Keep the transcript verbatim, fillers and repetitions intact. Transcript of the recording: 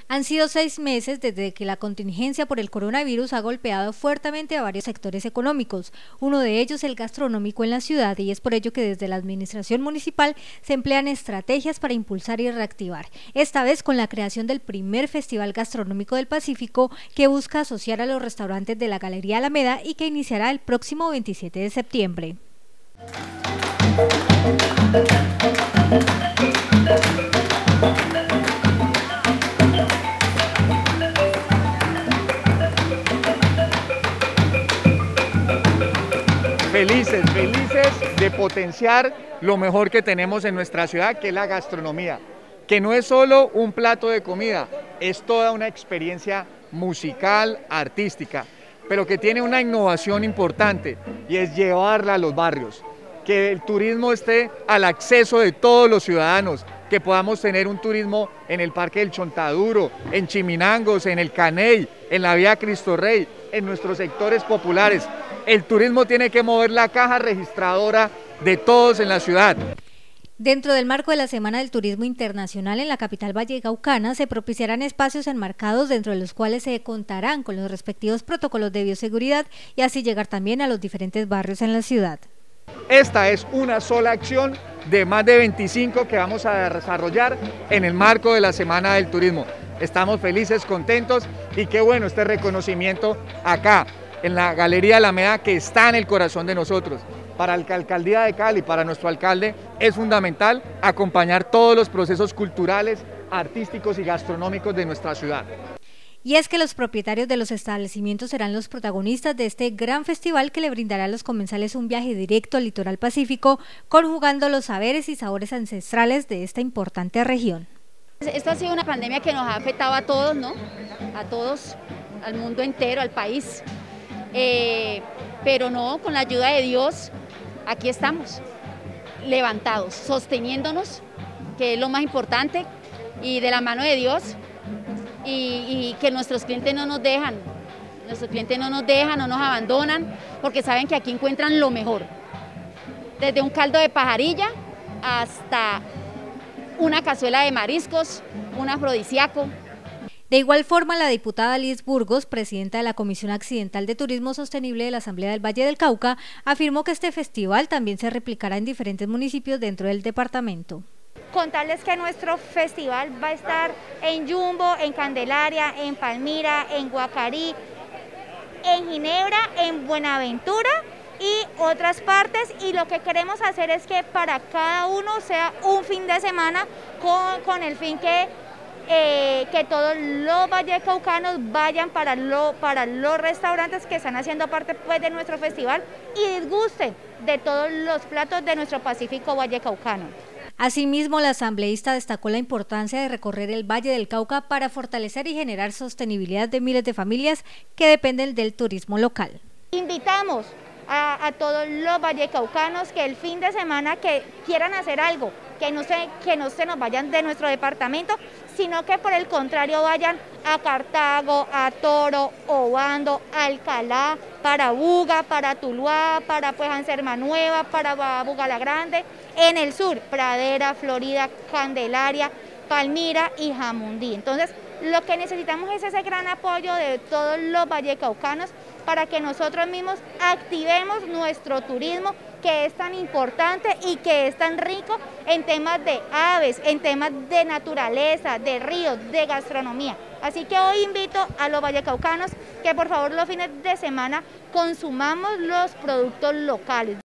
Han sido seis meses desde que la contingencia por el coronavirus ha golpeado fuertemente a varios sectores económicos, uno de ellos el gastronómico en la ciudad, y es por ello que desde la administración municipal se emplean estrategias para impulsar y reactivar, esta vez con la creación del primer Festival Gastronómico del Pacífico, que busca asociar a los restaurantes de la Galería Alameda y que iniciará el próximo veintisiete de septiembre. Felices, felices de potenciar lo mejor que tenemos en nuestra ciudad, que es la gastronomía, que no es solo un plato de comida, es toda una experiencia musical, artística, pero que tiene una innovación importante y es llevarla a los barrios, que el turismo esté al acceso de todos los ciudadanos, que podamos tener un turismo en el Parque del Chontaduro, en Chiminangos, en el Caney, en la Vía Cristo Rey, en nuestros sectores populares. El turismo tiene que mover la caja registradora de todos en la ciudad. Dentro del marco de la Semana del Turismo Internacional en la capital vallecaucana se propiciarán espacios enmarcados dentro de los cuales se contarán con los respectivos protocolos de bioseguridad y así llegar también a los diferentes barrios en la ciudad. Esta es una sola acción de más de veinticinco que vamos a desarrollar en el marco de la Semana del Turismo. Estamos felices, contentos y qué bueno este reconocimiento acá en la Galería Alameda, que está en el corazón de nosotros. Para la Alcaldía de Cali, para nuestro alcalde, es fundamental acompañar todos los procesos culturales, artísticos y gastronómicos de nuestra ciudad. Y es que los propietarios de los establecimientos serán los protagonistas de este gran festival que le brindará a los comensales un viaje directo al litoral pacífico, conjugando los saberes y sabores ancestrales de esta importante región. Esto ha sido una pandemia que nos ha afectado a todos, ¿no? A todos, al mundo entero, al país. Eh, pero no, con la ayuda de Dios, aquí estamos, levantados, sosteniéndonos, que es lo más importante, y de la mano de Dios, y, y que nuestros clientes no nos dejan, nuestros clientes no nos dejan, no nos abandonan, porque saben que aquí encuentran lo mejor, desde un caldo de pajarilla hasta una cazuela de mariscos, un afrodisíaco. De igual forma, la diputada Liz Burgos, presidenta de la Comisión Accidental de Turismo Sostenible de la Asamblea del Valle del Cauca, afirmó que este festival también se replicará en diferentes municipios dentro del departamento. Contarles que nuestro festival va a estar en Yumbo, en Candelaria, en Palmira, en Guacarí, en Ginebra, en Buenaventura y otras partes, y lo que queremos hacer es que para cada uno sea un fin de semana con, con el fin que Eh, que todos los vallecaucanos vayan para, lo, para los restaurantes que están haciendo parte pues, de nuestro festival y disgusten de todos los platos de nuestro Pacífico vallecaucano. Asimismo, la asambleísta destacó la importancia de recorrer el Valle del Cauca para fortalecer y generar sostenibilidad de miles de familias que dependen del turismo local. Invitamos a, a todos los vallecaucanos que el fin de semana que quieran hacer algo, que no, se, que no se nos vayan de nuestro departamento, sino que por el contrario vayan a Cartago, a Toro, Obando, Alcalá, para Buga, para Tuluá, para pues Anserma Nueva, para Buga la Grande, en el sur, Pradera, Florida, Candelaria, Palmira y Jamundí. Entonces, lo que necesitamos es ese gran apoyo de todos los vallecaucanos para que nosotros mismos activemos nuestro turismo, que es tan importante y que es tan rico en temas de aves, en temas de naturaleza, de ríos, de gastronomía. Así que hoy invito a los vallecaucanos que por favor los fines de semana consumamos los productos locales.